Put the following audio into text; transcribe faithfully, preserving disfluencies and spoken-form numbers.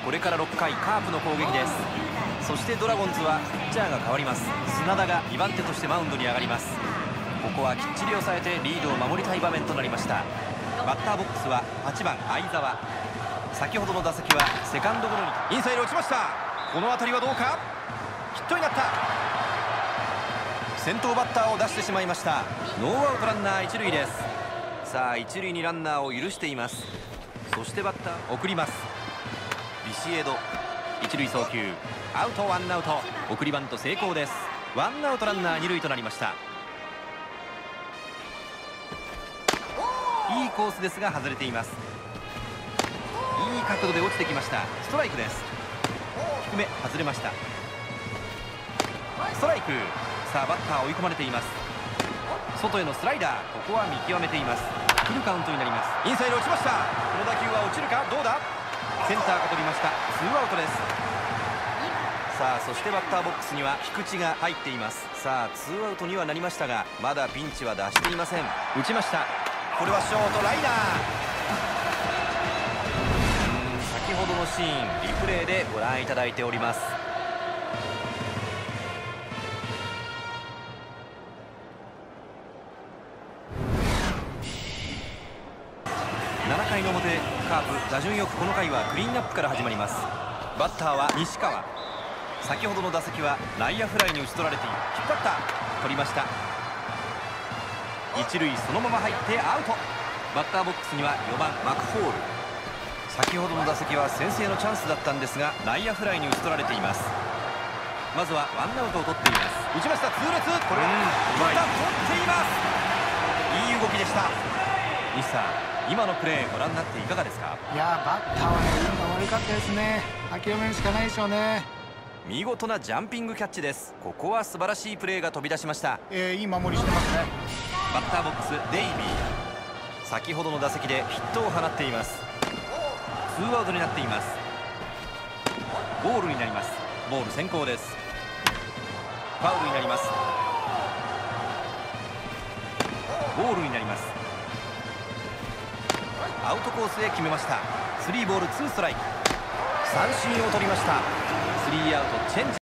これからろっかいカープの攻撃です。そしてドラゴンズはピッチャーが変わります。砂田がにばん手としてマウンドに上がります。ここはきっちり抑えてリードを守りたい場面となりました。バッターボックスははちばん相澤。先ほどの打席はセカンドゴロにインサイド落ちました。この当たりはどうか。ヒットになった。先頭バッターを出してしまいました。ノーアウトランナー一塁です。さあ一塁にランナーを許しています。そしてバッター送ります。ビシエド一塁送球アウト。ワンアウト。送りバント成功です。ワンアウトランナー二塁となりました。いいコースですが外れています。いい角度で落ちてきました。ストライクです。低め外れました。ストライク。さあバッター追い込まれています。外へのスライダー、ここは見極めています。フルカウントになります。インサイド落ちました。この打球は落ちるか。どうだ。センターが取りました。ツーアウトです。さあそしてバッターボックスには菊池が入っています。さあツーアウトにはなりましたがまだピンチは脱していません。打ちました。これはショートライナー。うーん先ほどのシーンリプレイでご覧いただいております。ななかいの表カープ打順よくこの回はクリーンアップから始まります。バッターは西川。先ほどの打席は内野フライに打ち取られている。引っ張った取りました。一塁そのまま入ってアウト。バッターボックスにはよばんマクフォール。先ほどの打席は先制のチャンスだったんですが内野フライに打ち取られています。まずはワンアウトを取っています。打ちました。痛烈。これまた取っています。いい動きでした。西さん今のプレーご覧になっていかがですか。 いやバッターはね運が悪かったですね。諦めるしかないでしょうね。 見事なジャンピングキャッチです。ここは素晴らしいプレーが飛び出しました。 えー、いい守りしてますね。 バッターボックスデイビー。先ほどの打席でヒットを放っています。ツーアウトになっています。ボールになります。ボール先行です。ファウルになります。ボールになります。アウトコースへ決めました。スリーボールツーストライク。三振を取りました。スリーアウトチェンジ。